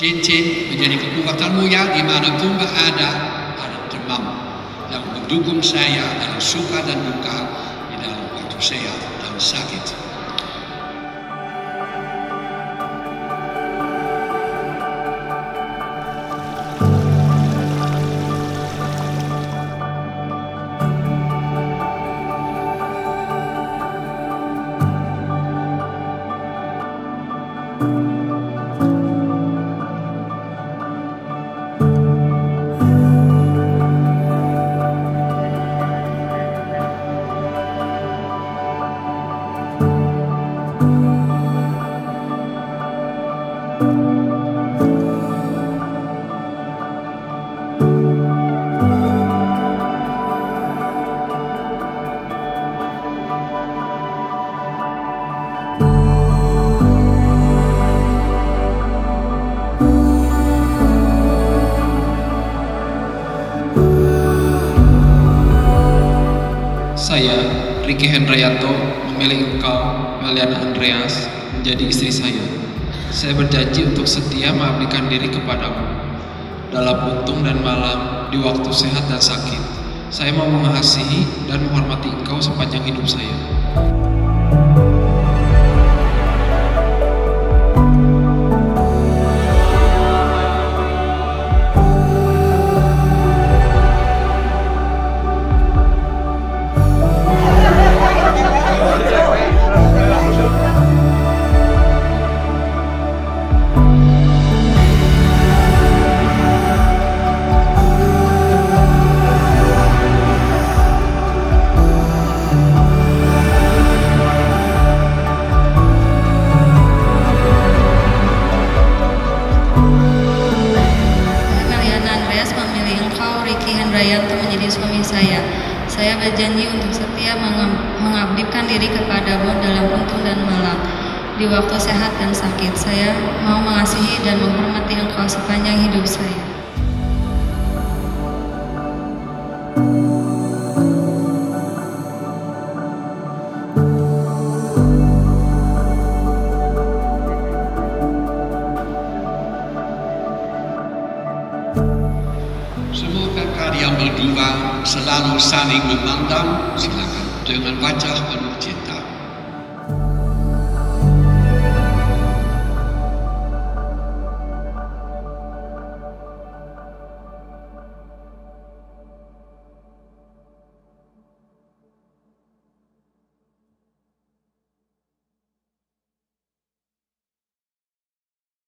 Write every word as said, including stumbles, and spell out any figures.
Cincin menjadi kekuatanmu ya, dimanapun berada, ada teman yang mendukung saya dalam suka dan duka, di dalam waktu sehat dan sakit. Saya, Ricky Hendrayanto, memilih engkau, Meliana Andreas, menjadi istri saya. Saya berjanji untuk setia mengabdikan diri kepadamu, dalam untung dan malam, di waktu sehat dan sakit. Saya mau mengasihi dan menghormati engkau sepanjang hidup saya. Saya berjanji untuk setia mengabdikan diri kepadamu dalam untung dan malam, di waktu sehat dan sakit. Saya mau mengasihi dan menghormati engkau sepanjang hidup saya. Semoga kalian berdua selalu saling memandang, silakan, dengan wajah penuh cinta.